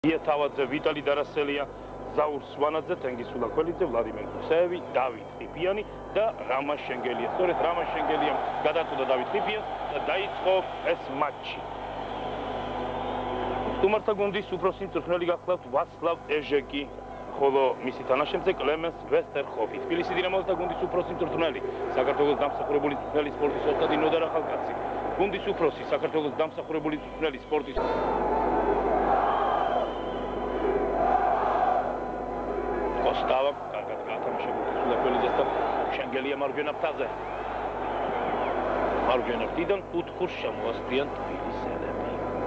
თავაძე, ვიტალი დარასელია, ზაურ სვანაძე, თენგიზ სულაქველიძე, ვლადიმერ გუცაევი, დავით ყიფიანი და რამა შენგელია. სწორედ რამა შენგელიამ გადაწყვიტა დავით ყიფიანს და დაიწყო ეს მატჩი. სტუმართა გუნდის უფროსი მწვრთნელი გახლავთ ვაცლავ ეჟეკი, ხოლო მისი თანაშემწე კლემენს ვესტერჰოფი. თბილისის დინამოსა გუნდის უფროსი მწვრთნელი, საქართველოს დამსახურებული მწვრთნელი სპორტის ოსტატი ნოდარ ახალკაცი. გუნდის უფროსი, საქართველოს დამსახურებული მწვრთნელი სპორტის კოსტავა, კარგად გაათამაშებული სულაქველიძესთან, შენგელია მარჯვენა ფრთაზე. მარჯვენა ფრთიდან უთხურს შემოასწრიან თბილისელები.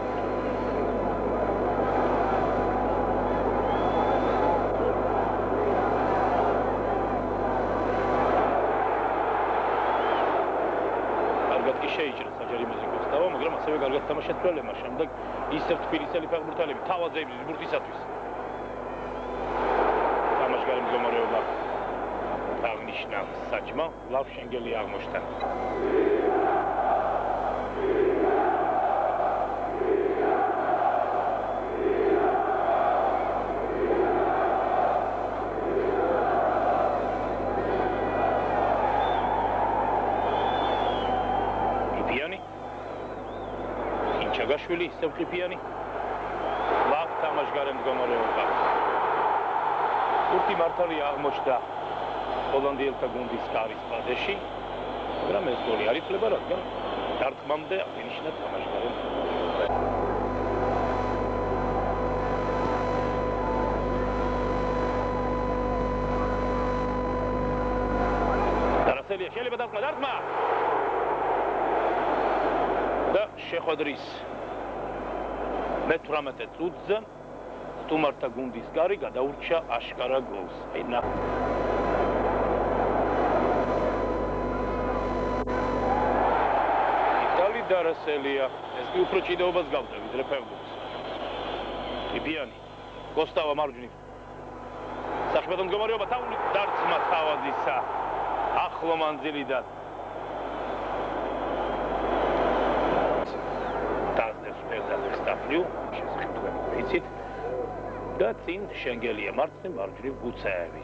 შეიჭრა საჯარიმოზე კოსტავა, მაგრამ ასევე კარგად თამაშა თვალებმა. შემდეგ ისევ თბილისელი ფეხბურთელები თავაზე იბრძვის ბურთისათვის. თამაშგარი მდგომარეობა აღნიშნა საჭმა, ლავ შენგელი აღმოჩნდა. ჩაგაშვილი, ისევ ყიფიანი. ლავ თამაშგარი მდგომარეობა. ურთი მართალია აღმოჩნდა ჰოლანდიელთა გუნდის კარის პადეში, მაგრამ ეს გოლი არ ითვლება, რადგან დარტყმამდე აღინიშნა თამაშგარი მდგომარეობა. დარასელია შეიძლება დარტყმა, დარტყმა! და შეხვედრის მე-18 წუთზე სტუმართა გუნდის კარი გადაურჩა აშკარა გოლს. ვიტალი დარასელია, ეს კი უფრო ჭიდაობას გავდა ვიდრე ფეხბურთს. ყიფიანი, კოსტავა მარჯვნივ. სახიფათო მდგომარეობა, თაული დარტყმა თავაზისა ახლო მანძილიდან. შეხედვით და წინ შენგელია მარცხნივ, მარჯვნივ გუცაევი.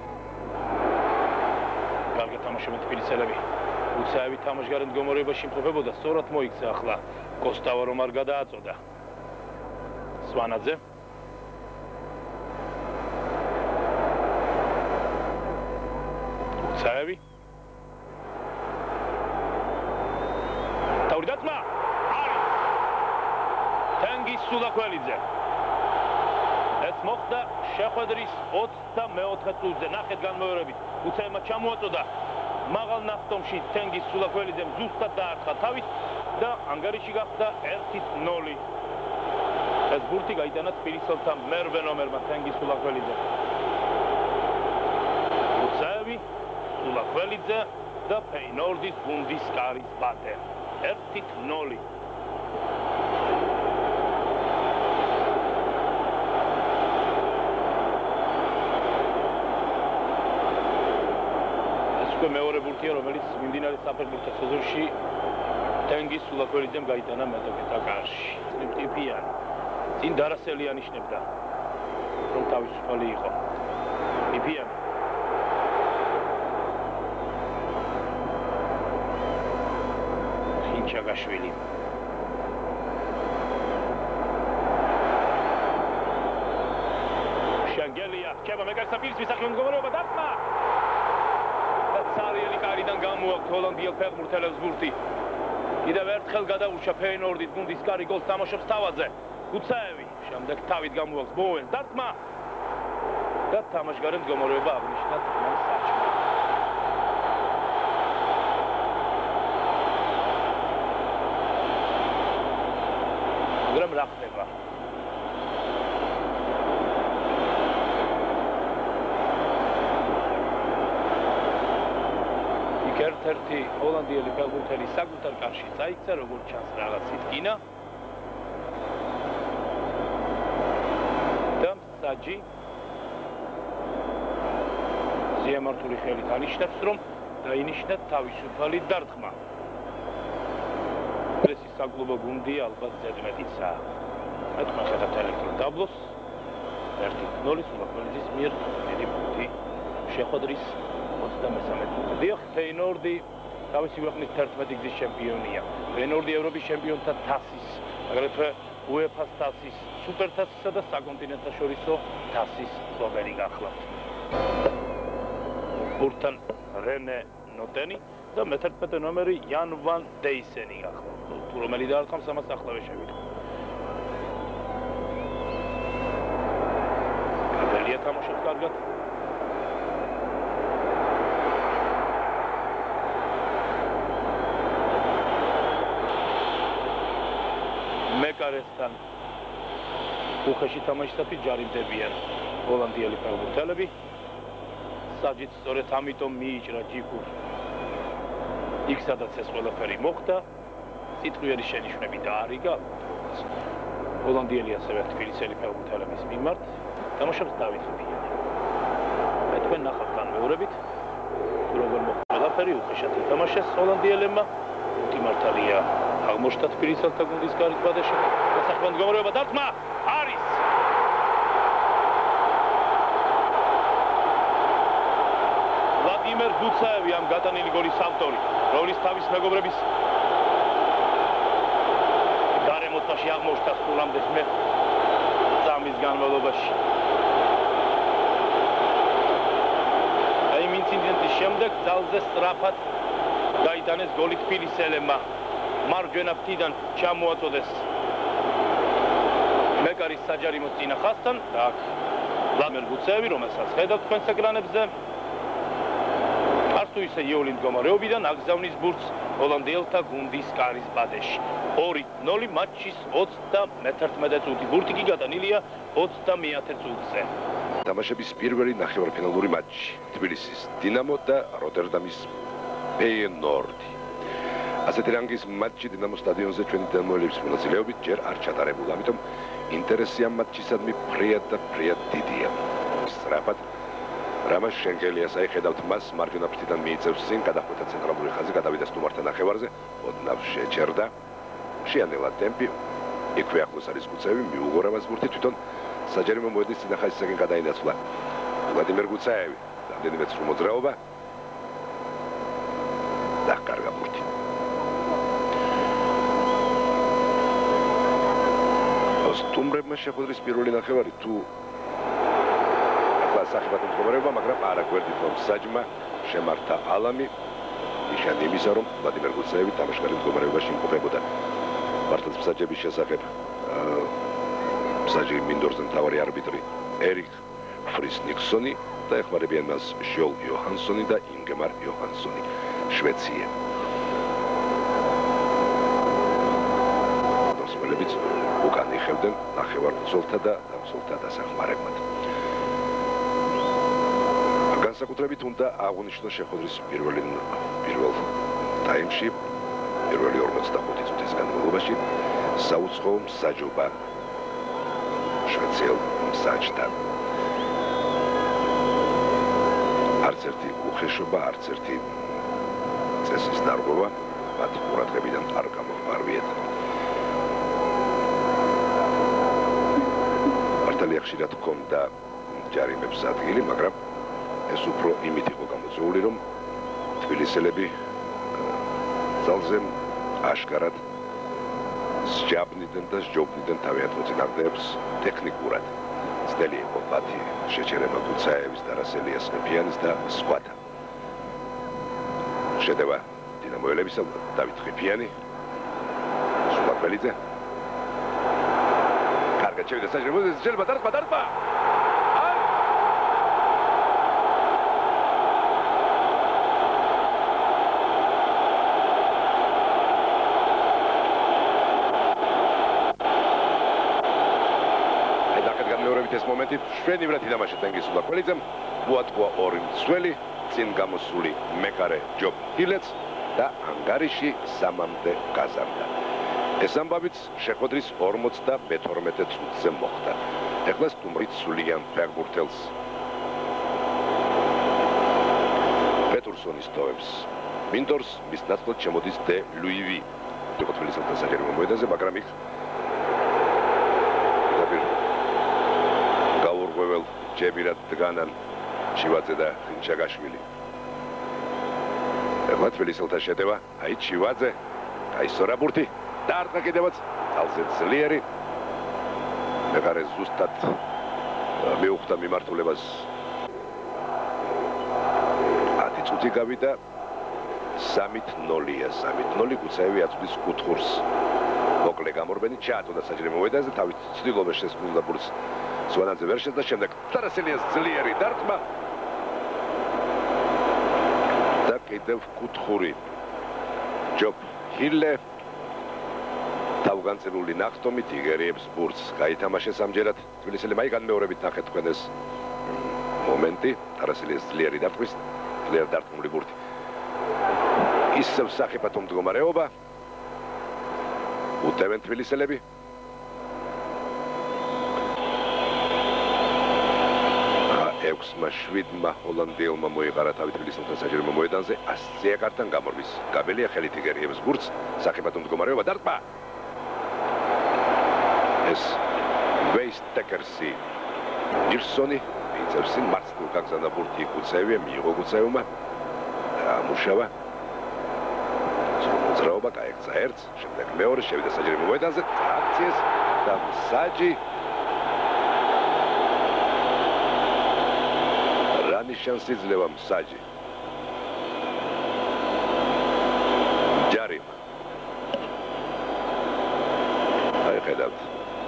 კარგად თამაშობენ თბილისელები. გუცაევი თამაშგარი მდგომარეობაში იმყოფებოდა, სწორად მოიქცა ახლა კოსტავა რომ არ გადააწოდა. სვანაძე. გუცაევი. თავი დაწმა! თენგიზ სულაქველიძე. ეს მოხდა შეხვედრის 24 წუთზე, ნახეთ განმეორებით. გუცაევმა ჩამოაწოდა მაღალ ნახტომში თენგიზ სულაქველიძემ ზუსტად დაარტყა თავით და ანგარიში გახდა 1-0. ეს ბურთი გაიტანა თბილისელთა მერვე ნომერმა თენგიზ სულაქველიძემ. გუცაევი, სულაქველიძე და ფეინორდის გუნდის კარის პატე. 1-0. მეორე ბურთია, რომელიც მიმდინარე საფეხბურთო სეზონში თენგიზ სულაქველიძემ გაიტანა მეტოქეთა კარში. ყიფიანი. წინ დარასელი ანიშნებდა, რომ თავისუფალი იყო. ყიფიანი. ჩაგაშვილი. შენგელია, რჩება მეგარსა პირის მისახიონ მდგომარეობა დარტყმა. სარიელი კარიდან გამოაქვთ ჰოლანდიელ ფეხბურთელებს ბურთი. კიდევ ერთხელ გადაურჩა ფეინორდის გუნდის კარი, გოლს თამაშობს თავაზე. გუცაევი, შემდეგ თავით გამოაქვს ბოუენს, დარტყმა. და თამაშგარი მდგომარეობა აღნიშნა თქმას საჭმა. მაგრამ რა ხდება? ერთ-ერთი ჰოლანდიელი ფეხბურთელი საკუთარ კარში წაიქცა, როგორც ჩანს რაღაც სიტკინა. და მსაჯი ზიამართული ხელით ანიშნებს, რომ დაინიშნა თავისუფალი დარტყმა. ეს საკლუბო გუნდი ალბათ ზედმეტიცაა. ეთქმა ხედავთ ელექტრონ დაბლოს. 1-0 სულაკველიძის მიერ დიდი პუნქტი შეხვედრის 33 წუთზე. დიახ, ფეინორდი თავისი ქვეყნის 11 გზის ჩემპიონია. ფეინორდი ევროპის ჩემპიონთა თასის, აგრეთვე UEFA-ს თასის, სუპერთასისა და საკონტინენტთაშორისო თასის მფლობელი გახლავთ. ბურთან რენე ნოტენი და მე-11 ნომერი იან ვან დეისენი გახლავთ. თუ რომელი დაარტყამს, ამას ახლავე შევიდეთ. გაბელია თამაშობს კარგად. მეკარესთან უხეში თამაშისათვის ჯარიმდებიან ჰოლანდიელი ფეხბურთელები. საჯით სწორედ ამიტომ მიიჭრა ჯიქურ იქ სადაც ეს ყველაფერი მოხდა. წიტყვიერი შენიშვნები დაარიგა ჰოლანდიელი ასევე თბილისელი ფეხბურთელების მიმართ. თამაშობს დავით ლიფიანი. მე თქვენ ნახავთ განმეორებით თუ როგორ მოხდა ყველაფერი. უხეშად ითამაშეს ჰოლანდიელებმა. თუმცა მართალია აღმოჩნდა თბილისელთა გუნდის გარიგბადაში. დასახმარებლად მდგომარეობა დარტყმა არის. ვლადიმერ გუცაევი ამ გატანილი გოლის ავტორი, რომლის თავის მეგობრების გარემოცვაში აღმოჩნდა სულამდე მე წამის განმავლობაში. იმ ინციდენტის შემდეგ ძალზე სწრაფად გაიტანეს გოლი თბილისელებმა. მარჯვენა ფრთიდან ჩამოაწოდეს მეკარის საჯარიმოს წინა ხაზთან და აქ ვლადიმერ გუცაევი, რომელსაც ხედავთ თქვენს ეკრანებზე, არც თუ ისე იოლი მდგომარეობიდან აგზავნის ბურთს ჰოლანდიელთა გუნდის კარის ბადეში. 2-0 მატჩის 31 წუთი. ბურთი კი გატანილია 30 წუთზე. თამაშების პირველი ნახევარფინალური მატჩი თბილისის დინამო და როტერდამის ფეინორდი. ასეთი რანგის მატჩი დინამო სტადიონზე ჩვენი დანმოელების მონაწილეობით ჯერ არ ჩატარებულა, ამიტომ ინტერესი ამ მატჩისადმი ფრიად და ფრიად დიდია. სწრაფად რამაზ შენგელიას აიხედავთ მას მარჯვენა ფრთიდან მიიწევს წინ, გადახვეთა ცენტრალური ხაზი, გადავიდა სტუმართა ნახევარზე, ოდნავ შეჩერდა. შეანელა ტემპი, იქვე ახლოს არის გუცაევი, მიუღორა მას ბურთი, თვითონ საჯარიმო მოედნის წინა ხაზისაკენ გადაინაცვლა ვლადიმერ გუცაევი. რამდენიმე ცრუ მოძრაობა და კარგა ბურთი. სტუმრებმა შეხვედრის პირველი ნახევარი თუ სახებად მდგომარეობა, მაგრამ არა გვერდით რომ საჯმა შემართა ალამი ნიშანი იმისა, რომ ვლადიმერ გუცაევი თამაშგარი მდგომარეობაში იმყოფებოდა. მართლაც მსაჯების შესახებ მსაჯი მინდორზე მთავარი არბიტრი ერიკ ფრის ნიქსონი და ეხმარებიან მას ჟოლ იოჰანსონი და ინგემარ იოჰანსონი, შვეცია. მოსმელებიც უკან იხევდნენ ნახევარმცველთა და დამცველთა დასახმარებლად. განსაკუთრებით უნდა აღვნიშნოს შეხვედრის პირველ ტაიმში, პირველი 45 წუთის განმავლობაში საუცხოო მსაჯობა შვეციელ მსაჯთან. არც ერთი უხეშობა, არც ერთი წესის დარღვევა მათ ყურადღებიდან არ გამოჰყარვიათ. მართალია ხშირად ჰქონდა ჯარიმებს ადგილი, მაგრამ ეს უფრო იმით იყო გამოწვეული, რომ თბილისელები ძალზე აშკარად სჯაბნიდნენ და სჯობნიდნენ თავიანთ მოწინააღმდეგეებს ტექნიკურად. ძნელი იყო მათი შეჩერება გუცაევის და რასელიას ყიფიანის და სხვათა. შედევა დინამოელებისა დავით ყიფიანი, სულაკველიძე. კარგად შევიდა საჯარიმო, შეიძლება დარტყმა. ეს მომენტი შვენივრად ითამაშა ტენგის სულაკველიძემ, უატყვა ორი მცველი, წინ გამოსული მეკარე ჯობ ჰილეც და ანგარიში სამამდე გაზარდა. ეს ამბავიც შეხვედრის 52 წუთზე მოხდა. ეხლა სტუმრით სულიან ფეხბურთელს პეტერსონის ტოვებს. მინდორს მის ნაცვლად შემოდის დე ლუივი. იყო თბილისელთა საჯარიმო მოედანზე, მაგრამ იქ პირველ ჯებირად დგანან ჩივაძე და ხინჩაგაშვილი. ეხლა თბილისელთა შეტევა, აი ჩივაძე, აი სორაბურთი, დაარტყა კიდევაც, ძალზე ძლიერი. მეკარე ზუსტად მიუხვდა მიმართულებას. 10 წუთი გავიდა 3-0-ია, 3-0 გუცაევი აწვდის კუთხურს. მოკლე გამორბენი ჩააწოდა საჯარო მოედანზე, თავის ცდილობას შესრულდა ბურთს. სვანაძე ვერ შეძლო, შემდეგ თარასელიას ძლიერი დარტყმა. და კიდევ კუთხური. ჯობ ჰილე თავგანწირული ნახტომით იგერიებს ბურთს. გაითამაშეს ამჯერად თბილისელი მაიგან მეორებით ნახეთ თქვენ ეს მომენტი. თარასელიას ძლიერი დარტყმის, ძლიერ დარტყმული ბურთი. ისევ სახიფათო მდგომარეობა. უტევენ თბილისელები. ექვსმა 7-მა ჰოლანდიელმა მოიყარა თავი თბილისელთა საჯარო მოედანზე 100-ზე ეკართან გამორბის. გაბელია ხელით იგერიებს ბურთს, სახიფათო მდგომარეობა დარტყმა. ეს ვეისტეკერსი ნილსონი იწევს მარცხნივ გაგზავნა ბურთი გუცაევია, მიიღო გუცაევმა და ამუშავა. მოძრაობა გაექცა ერთს, შემდეგ მეორე, შევიდა საჯარო მოედანზე, აქციეს და მსაჯი ნიშანს იძლევა მსაჯი. ჯარიმა. აი ხედავთ.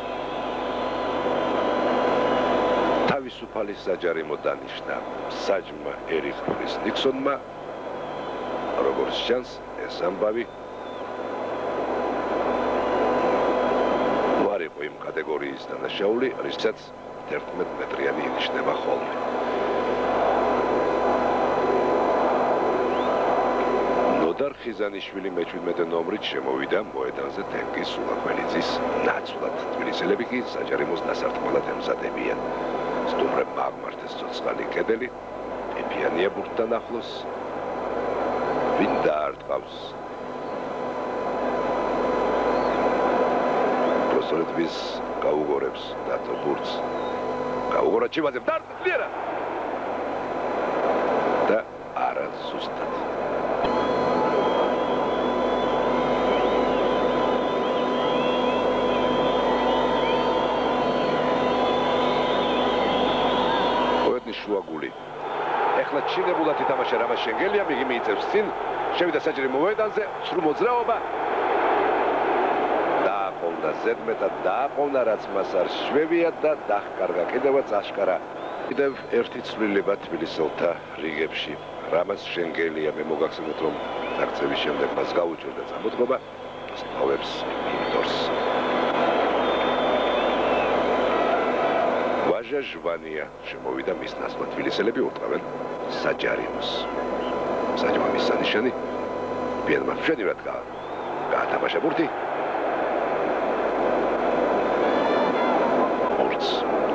თავისუფალი საჯარიმო დანიშნა მსაჯმა ერიხ ფრის ნიქსონმა. როგორც ჩანს, ეს ამბავი არ იყო იმ კატეგორიის დანაშაული, რისაც 11 მეტრიანი ინიშნება ხოლმე. ნოდარ ხიზანიშვილი მე-17 ნომრით შემოვიდა მოედანზე თენგიზ სულაქველიძის ნაცვლად. თბილისელები კი საჯარიმოს დასარტყმელად ემზადებიან. სტუმრებმა აღმართეს ცოცხალი კედელი, ეფიანია ბურთთან ახლოს. ვინ დაარტყავს? პროსტოლეთ ვის გაუგორებს დათო ბურთს. გაუგორა ჩივაძემ დარტყმა ძლიერად. და არა ზუსტად. შუაგული. ეხლა ჩინებულად ითამაშა რამაზ შენგელიამ, იგი მიიწევს წინ, შევიდა საჯარო მოედანზე, სრულ მოძრაობა. დააყოვნა ზედმეტად, დააყოვნა რაც მას არ შვევია და დაჰკარგა კიდევაც აშკარა. კიდევ ერთი ცვლილება თბილისელთა რიგებში. რამაზ შენგელია, მე მოგახსენოთ რომ წარწევის შემდეგ მას გაუჭირდა წამოწყობა, სწავლებს მინდორს. ვაჟა ჟვანია შემოვიდა მის ნაცვლად. თბილისელები უტყავენ საჯარიმოს. საჯარო მის სანიშანი ბიედმა მშვენივრად გაათამაშა ბურთი. ბურთს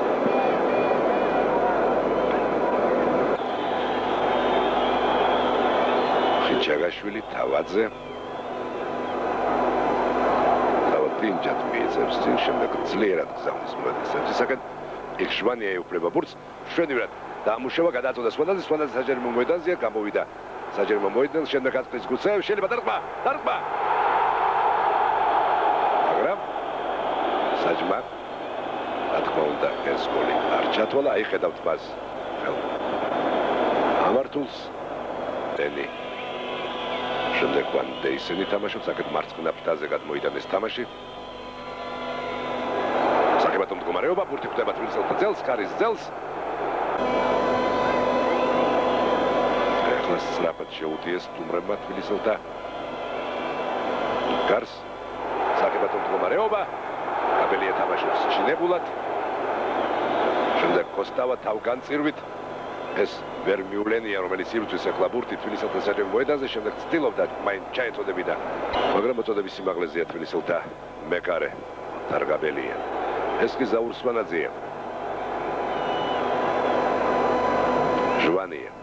ხინჩაგაშვილი თავაძე თავად მიიწევს წინ, შემდეგ ძლიერად გზავნის მოედანისაკენ. იქ ჟვანია ეუფლება ბურთს, მშვენივრად დაამუშავა, გადააწოდა სვანაძე, სვანაძე საჯარო მოედანზეა, გამოვიდა საჯარო მოედანს, შემდეგ აწყვეტს გუცაევ, შეიძლება დარტყმა. მაგრამ საჯმა რა თქმა უნდა ეს გოლი არ ჩათვალა, აი ხედავთ მას. ამართულს დენი. შემდეგ ვან დეისენი თამაშობს, აქეთ მარცხნა ფრთაზე გადმოიტანეს თამაში. საკებათო მდგომარეობა, ბურთი ხვდება თბილისელთა ძელს, კარის ძელს. ეხლა სწრაფად შეუტიეს სტუმრებმა თბილისელთა გარს. საკებათო მდგომარეობა, გაბელია თამაშობს ჩინებულად. შემდეგ კოსტავა თავგანწირვით. ეს ვერ მიულენია, რომელიც იბრძვის ეხლა ბურთი თბილისელთა საჯარო მოედანზე, შემდეგ ცდილობდა მაინც ჩაეწოდებინა, მაგრამ მოწოდების სიმაღლეზეა თბილისელთა მეკარე თარგაბელია. ეს კი ზაურ სვანაძეა. ჟვანია